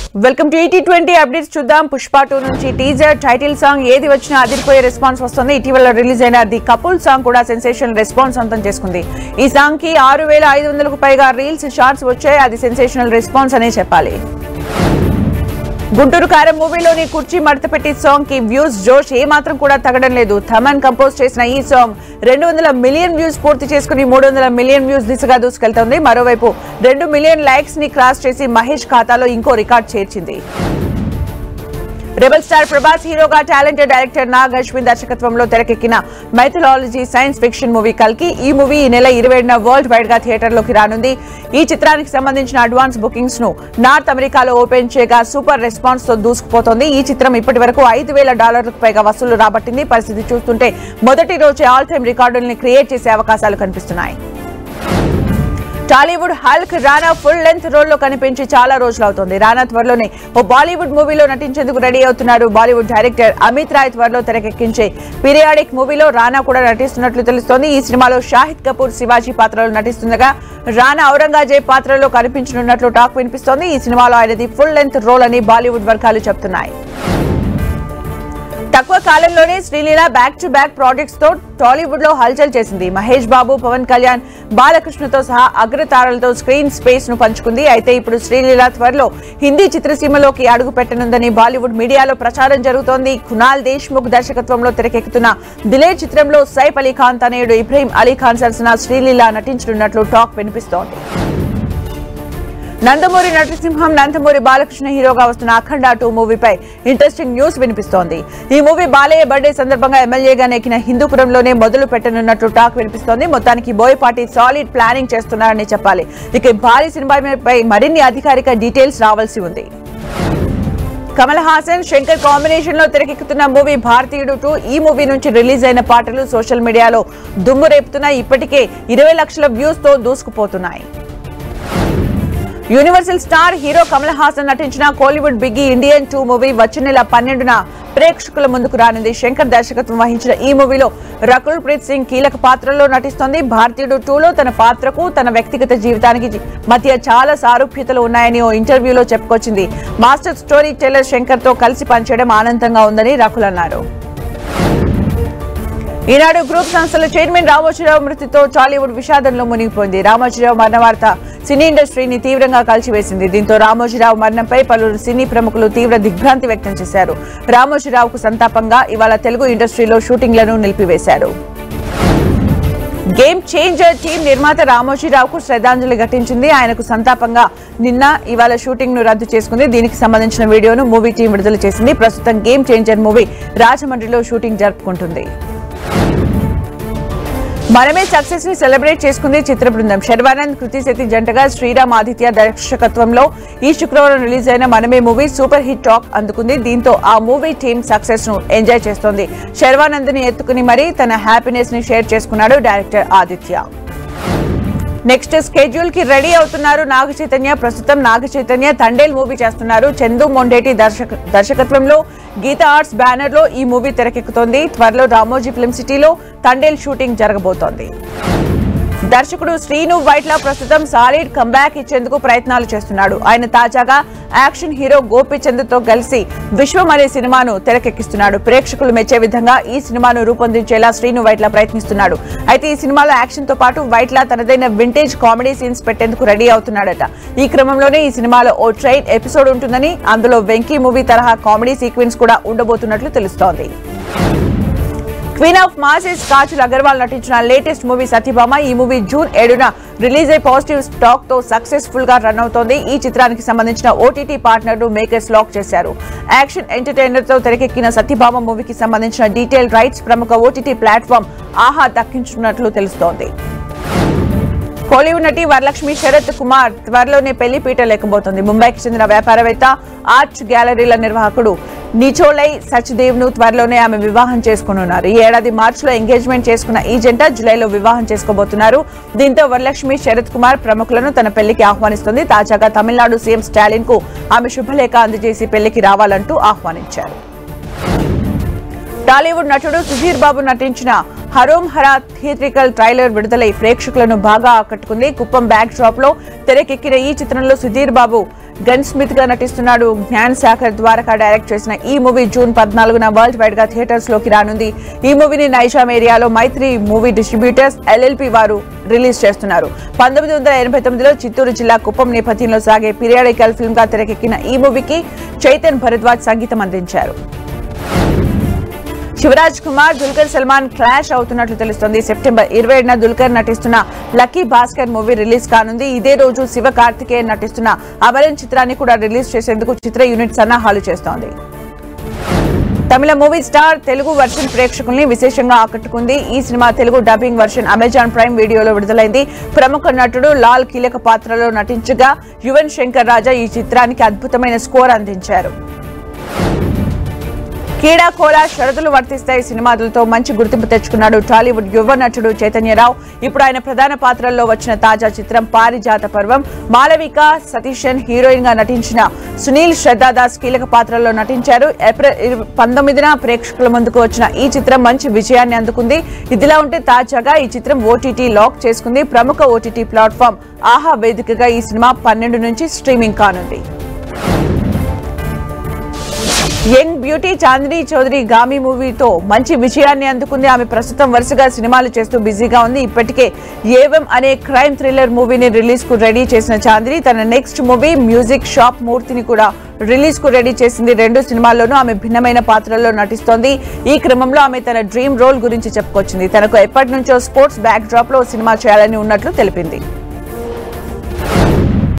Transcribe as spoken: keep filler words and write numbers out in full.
Welcome to ET twenty updates చూద్దాం. Pushpa two నుంచి teaser, title song ఏది వచ్చినా అదిరిపోయే రెస్పాన్స్ వస్తుంది. ఇటీవల రిలీజ్ అయిన ది కపుల్ సాంగ్ కూడా సెన్సేషనల్ రెస్పాన్స్ సొంతం చేసుకుంది. ఈ సాంగ్ కి ఆరు వేల ఐదు వందలకు పైగా రీల్స్, షార్ట్స్ వచ్చాయి. అది సెన్సేషనల్ రెస్పాన్స్ అనే చెప్పాలి. గుంటూరు కారం మూవీలోని కుర్చీ మడతపెట్టి సాంగ్ కి వ్యూస్ జోష్ ఏ మాత్రం కూడా తగ్గడం లేదు. థమన్ కంపోజ్ చేసిన ఈ సాంగ్ రెండు వందల మిలియన్ వ్యూస్ పూర్తి చేసుకుని మూడు వందల మిలియన్ వ్యూస్ దిశగా దూసుకెళ్తోంది. మరోవైపు రెండు మిలియన్ లైక్స్ ని క్రాస్ చేసి మహేష్ ఖాతాలో ఇంకో రికార్డ్ చేర్చింది. రెబల్ స్టార్ ప్రభాస్ హీరోగా టాలెంటెడ్ డైరెక్టర్ నాగ్ అశ్విన్ దర్శకత్వంలో తెరకెక్కిన మైథాలజీ సైన్స్ ఫిక్షన్ మూవీ కల్కి. ఈ మూవీ ఈ నెల ఇరవై ఏడున వరల్డ్ వైడ్ గా థియేటర్లోకి రానుంది. ఈ చిత్రానికి సంబంధించిన అడ్వాన్స్ బుకింగ్స్ ను నార్త్ అమెరికాలో ఓపెన్ చేయగా సూపర్ రెస్పాన్స్ తో దూసుకుపోతోంది. ఈ చిత్రం ఇప్పటి వరకు ఐదు వేల డాలర్లకు పైగా వసూలు రాబట్టింది. పరిస్థితి చూస్తుంటే మొదటి రోజే ఆల్ టైమ్ రికార్డుల్ని క్రియేట్ చేసే అవకాశాలు కనిపిస్తున్నాయి. Tollywood Hulk Rana full length రోల్లో కనిపించి చాలా రోజులవుతోంది. రానా త్వరలోనే ఓ బాలీవుడ్ మూవీలో నటించేందుకు రెడీ అవుతున్నారు. బాలీవుడ్ డైరెక్టర్ అమిత్ రాయ్ త్వరలో తెరకెక్కించే పీరియాడిక్ మూవీలో రానా కూడా నటిస్తున్నట్లు తెలుస్తోంది. ఈ సినిమాలో షాహిద్ కపూర్ శివాజీ పాత్రలో నటిస్తుండగా రానా ఔరంగజేబ్ పాత్రలో కనిపించనున్నట్లు టాక్ వినిపిస్తోంది. ఈ సినిమాలో ఆయనది ఫుల్ లెంత్ రోల్ అని బాలీవుడ్ వర్గాలు చెబుతున్నాయి. తక్కువ కాలంలోనే Sreeleela back to back projects తో టాలీవుడ్ లో హల్చల్ చేసింది. మహేష్ బాబు, పవన్ కళ్యాణ్, బాలకృష్ణతో సహా అగ్రతారలతో స్క్రీన్ స్పేస్ ను పంచుకుంది. అయితే ఇప్పుడు శ్రీలీల త్వరలో హిందీ చిత్రసీమలోకి అడుగు పెట్టనుందని బాలీవుడ్ మీడియాలో ప్రచారం జరుగుతోంది. కునాల్ దేశ్ముఖ్ దర్శకత్వంలో తెరకెక్కుతున్న దిలే చిత్రంలో సైఫ్ అలీ ఖాన్ తనయుడు ఇబ్రహీం అలీ ఖాన్ సరసన శ్రీలీల నటించనున్నట్లు టాక్ వినిపిస్తోంది. నందమూరి నరసింహం, నందమూరి బాలకృష్ణ హీరోగా వస్తున్న అఖండ టూ మూవీపై ఇంట్రెస్టింగ్ న్యూస్ వినిపిస్తోంది. ఈ మూవీ బాలయ్య బర్త్డే సందర్భంగా ఎమ్మెల్యేగా నెక్కిన హిందూపురంలోనే మొదలు పెట్టనున్నట్లు టాక్ వినిపిస్తోంది. మొత్తానికి బోయపాటి సాలిడ్ ప్లానింగ్ చేస్తున్నారని చెప్పాలి. ఇక భారీ సినిమాపై మరిన్ని అధికారిక డీటెయిల్స్ రావాల్సి ఉంది. కమల్ హాసన్, శంకర్ కాంబినేషన్ లో తెరకెక్కుతున్న మూవీ భారతీయుడు టూ. ఈ మూవీ నుంచి రిలీజ్ అయిన పాటలు సోషల్ మీడియాలో దుమ్ము రేపుతున్నాయి. ఇప్పటికే ఇరవై లక్షల వ్యూస్ తో దూసుకుపోతున్నాయి. Universal star hero Kamal Haasan నటించిన Kollywood biggie Indian two movie వచ్చే నెల పన్నెండున ప్రేక్షకుల ముందుకు రానుంది. శంకర్ దర్శకత్వం వహించిన ఈ మూవీలో రకుల్ ప్రీత్ సింగ్ కీలక పాత్రలో నటిస్తోంది. భారతీయుడు టూలో తన పాత్రకు తన వ్యక్తిగత జీవితానికి మధ్య చాలా సారూప్యతలు ఉన్నాయని ఓ ఇంటర్వ్యూలో చెప్పుకొచ్చింది. మాస్టర్ స్టోరీ టెల్లర్ శంకర్ తో కలిసి పనిచేయడం ఆనందంగా ఉందని రకుల్ అన్నారు. ఈనాడు గ్రూప్ సంస్థల చైర్మన్ రామోజీరావు మృతితో టాలీవుడ్ విషాదంలో మునిగిపోయింది. రామోజీరావు మరణ వార్త సినీ ఇండస్ట్రీని తీవ్రంగా కలిచివేసింది. దీంతో రామోజీరావు మరణంపై పలువురు సినీ ప్రముఖులు తీవ్ర దిగ్భ్రాంతి వ్యక్తం చేశారు. రామోజీరావుకు సంతాపంగా ఇవాళ తెలుగు ఇండస్ట్రీలో షూటింగ్లను నిలిపివేశారు. గేమ్ చేంజర్ టీం నిర్మాత రామోజీరావుకు శ్రద్ధాంజలి ఘటించింది. ఆయనకు సంతాపంగా నిన్న ఇవాళ షూటింగ్ ను రద్దు చేసుకుంది. దీనికి సంబంధించిన వీడియోను మూవీ టీం విడుదల చేసింది. ప్రస్తుతం గేమ్ చేంజర్ మూవీ రాజమండ్రిలో షూటింగ్ జరుపుకుంటుంది. మనమే సక్సెస్ ని సెలబ్రేట్ చేసుకుంది చిత్ర బృందం. శర్వానంద్, కృతి శెట్టి జంటగా శ్రీరామ్ ఆదిత్య దర్శకత్వంలో ఈ శుక్రవారం రిలీజ్ అయిన మనమే మూవీ సూపర్ హిట్ టాక్ అందుకుంది. దీంతో ఆ మూవీ టీమ్ సక్సెస్ ను ఎంజాయ్ చేస్తోంది. శర్వానంద్ ని ఎత్తుకుని మరీ తన హ్యాపీనెస్ ని షేర్ చేసుకున్నాడు డైరెక్టర్ ఆదిత్య. నెక్స్ట్ స్కెడ్యూల్ కి రెడీ అవుతున్నారు నాగ చైతన్య. ప్రస్తుతం నాగ చైతన్య తండేల్ మూవీ చేస్తున్నారు. చందు మొండేటి దర్శక దర్శకత్వంలో గీతా ఆర్ట్స్ బ్యానర్ లో ఈ మూవీ తెరకెక్కుతోంది. త్వరలో రామోజీ ఫిల్మ్ సిటీలో తండేల్ షూటింగ్ జరగబోతోంది. దర్శకుడు శ్రీను వైట్ల ప్రస్తుతం సాలిడ్ కంబ్యాక్ ఇచ్చేందుకు ప్రయత్నాలు చేస్తున్నాడు. ఆయన తాజాగా యాక్షన్ హీరో గోపీచంద్ తో కలిసి విశ్వం అనే సినిమాను తెరకెక్కిస్తున్నాడు. ప్రేక్షకులు మెచ్చే విధంగా ఈ సినిమాను రూపొందించేలా శ్రీను వైట్ల ప్రయత్నిస్తున్నాడు. అయితే ఈ సినిమాలో యాక్షన్ తో పాటు వైట్ల తనదైన వింటేజ్ కామెడీ సీన్స్ పెట్టేందుకు రెడీ అవుతున్నాడట. ఈ క్రమంలోనే ఈ సినిమాలో ఓ ట్రైన్ ఎపిసోడ్ ఉంటుందని, అందులో వెంకీ మూవీ తరహా కామెడీ సీక్వెన్స్ కూడా ఉండబోతున్నట్లు తెలుస్తోంది. Queen of masses Kajal Aggarwal నటించిన లేటెస్ట్ మూవీ సత్యభామ. ఈ మూవీ జూన్ ఏడున రిలీజ్ అయి పాజిటివ్ టాక్ తో సక్సెస్ఫుల్ గా రన్ అవుతోంది. ఈ చిత్రానికి సంబంధించిన ఓటీటీ పార్ట్నర్ ను మేకర్స్ లాక్ చేశారు. యాక్షన్ ఎంటర్టైనర్ తో తెరకెక్కిన సత్యభామ మూవీకి సంబంధించిన డీటెయిల్ రైట్స్ ప్రముఖ ఓటీటీ ప్లాట్ఫామ్ ఆహా దక్కించుకున్నట్లు తెలుస్తోంది. కోలీవుడ్ నటి వరలక్ష్మి శరత్ కుమార్ త్వరలోనే పెళ్లి పీట లేకపోతుంది. ముంబైకి చెందిన వ్యాపారవేత్త, ఆర్ట్ గ్యాలరీల నిర్వాహకుడు నిచోలై సచ్దేవ్ ను త్వరలోనే ఆమె వివాహం చేసుకోనున్నారు. ఈ ఏడాది మార్చిలో ఎంగేజ్మెంట్ చేసుకున్న ఈ జంట జులైలో వివాహం చేసుకోబోతున్నారు. దీంతో వరలక్ష్మి శరత్ కుమార్ ప్రముఖులను తన పెళ్లికి ఆహ్వానిస్తుంది. తాజాగా తమిళనాడు సీఎం స్టాలిన్ కు ఆమె శుభలేఖ అందజేసి పెళ్లికి రావాలంటూ ఆహ్వానించారు. టాలీవుడ్ నటుడు సుధీర్ బాబు నటించిన హరోం హరా థియేట్రికల్ ట్రైలర్ విడుదలై ప్రేక్షకులను బాగా ఆకట్టుకుంది. కుప్పం బ్యాక్ డ్రాప్ లో తెరకెక్కిన ఈ చిత్రంలో సుధీర్ బాబు గన్ స్మిత్ గా నటిస్తున్నాడు. జ్ఞాన్ సాగర్ ద్వారకా డైరెక్ట్ చేసిన ఈ మూవీ జూన్ పద్నాలుగున వరల్డ్ వైడ్ గా థియేటర్స్ లోకి రానుంది. ఈ మూవీని నైజాం ఏరియాలో మైత్రి మూవీ డిస్ట్రిబ్యూటర్స్ ఎల్ఎల్పి వారు రిలీజ్ చేస్తున్నారు. పంతొమ్మిది వందల ఎనభై తొమ్మిదిలో చిత్తూరు జిల్లా కుప్పం నేపథ్యంలో సాగే పీరియాడికల్ ఫిల్మ్ గా తెరకెక్కిన ఈ మూవీకి చైతన్ భరద్వాజ్ సంగీతం అందించారు. శివరాజ్ కుమార్ దుల్కర్ సల్మాన్ క్లాష్ అవుతున్నట్లు తెలుస్తోంది. సెప్టెంబర్ ఇరవై ఏడున దుల్కర్ నటిస్తున్న లక్కీ భాస్కర్ మూవీ రిలీజ్ కానుంది. ఇదే రోజు శివ కార్తికేయన్ నటిస్తున్న అమరన్ చిత్రాన్ని కూడా రిలీజ్ చేసేందుకు చిత్ర యూనిట్ సన్నాహాలు చేస్తోంది. తమిళ మూవీ స్టార్ తెలుగు వర్షన్ ప్రేక్షకుల్ని విశేషంగా ఆకట్టుకుంది. ఈ సినిమా Telugu dubbing version Amazon Prime వీడియోలో విడుదలైంది. ప్రముఖ నటుడు లాల్ కీలక పాత్రలో నటించగా యువన్ శంకర్ రాజా ఈ చిత్రానికి అద్భుతమైన స్కోర్ అందించారు. కీడా కోలా షరతులు వర్తిస్తాయి సినిమాలతో మంచి గుర్తింపు తెచ్చుకున్నాడు టాలీవుడ్ యువ నటుడు చైతన్యరావు. ఇప్పుడు ఆయన ప్రధాన పాత్రల్లో వచ్చిన తాజా చిత్రం పారిజాత పర్వం. మాలవిక సతీషన్ హీరోయిన్ గా నటించిన సునీల్ శ్రద్ధాదాస్ కీలక పాత్రల్లో నటించారు. ఏప్రిల్ పంతొమ్మిదిన ప్రేక్షకుల ముందుకు వచ్చిన ఈ చిత్రం మంచి విజయాన్ని అందుకుంది. ఇదిలా ఉంటే తాజాగా ఈ చిత్రం ఓటీటీ లాక్ చేసుకుంది. ప్రముఖ ఓటీటీ ప్లాట్ఫామ్ ఆహా వేదికగా ఈ సినిమా పన్నెండు నుంచి స్ట్రీమింగ్ కానుంది. యంగ్ బ్యూటీ చాందినీ చౌదరి గామి మూవీతో మంచి విజయాన్ని అందుకుంది. ఆమె ప్రస్తుతం వరుసగా సినిమాలు చేస్తూ బిజీగా ఉంది. ఇప్పటికే ఏవం అనే క్రైమ్ థ్రిల్లర్ మూవీని రిలీజ్ కు రెడీ చేసిన చాందినీ తన నెక్స్ట్ మూవీ మ్యూజిక్ షాప్ మూర్తిని కూడా రిలీజ్ కు రెడీ చేసింది. రెండు సినిమాల్లోనూ ఆమె భిన్నమైన పాత్రల్లో నటిస్తోంది. ఈ క్రమంలో ఆమె తన డ్రీమ్ రోల్ గురించి చెప్పుకొచ్చింది. తనకు ఎప్పటి నుంచో స్పోర్ట్స్ బ్యాక్ డ్రాప్ లో సినిమా చేయాలని ఉన్నట్లు తెలిపింది.